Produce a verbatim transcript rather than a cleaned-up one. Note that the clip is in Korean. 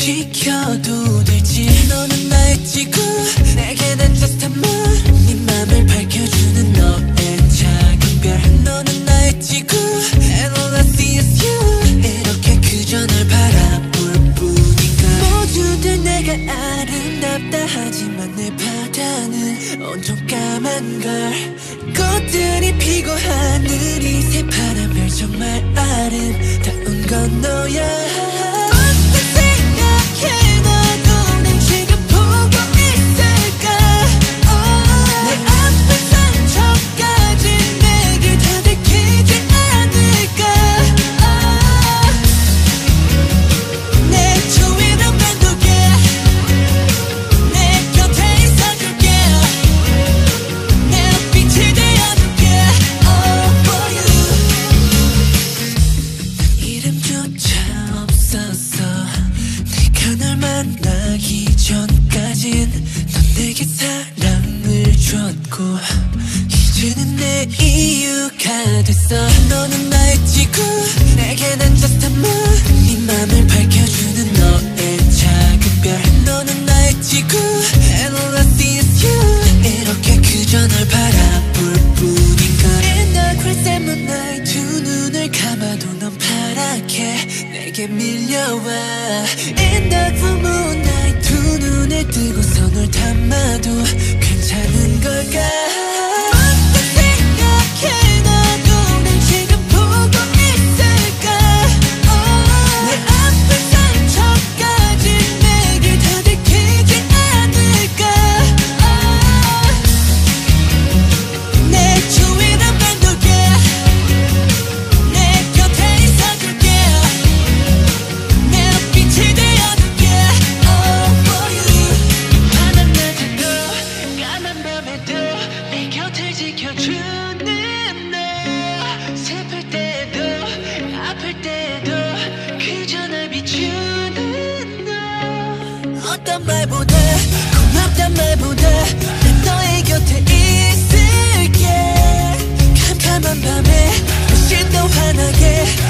지켜도 될지. 너는 나의 지구, 내게 난 just a moon. 네 맘을 밝혀주는 너의 작은 별. 너는 나의 지구, and all I see is you. 이렇게 그저 널 바라볼 뿐인가. 모두들 내가 아름답다 하지만 내 바다는 온통 까만 걸. 꽃들이 피고 하늘이 새파란 별. 정말 아름다운 건 너야. 만나기 전까진 넌 내게 사랑을 줬고 이제는 내 이유가 됐어. 너는 나의 지구, 내게 난 just a moon. 네 맘을 밝혀주는 너의 작은 별. 너는 나의 지구, and all I see is you. 이렇게 그저 널 바라볼 뿐인가. In the crazy moonlight 두 눈을 감아도 넌 파랗게 내게 밀려와. In the full moonlight 두 눈을 뜨고서 널 담아도 괜찮은 걸까. 지켜주는 너, 슬플 때도 아플 때도 그저 날 비추는 너. 어떤 말보다 고맙단 말보다 난 너의 곁에 있을게. 캄캄한 밤에 훨씬 더 환하게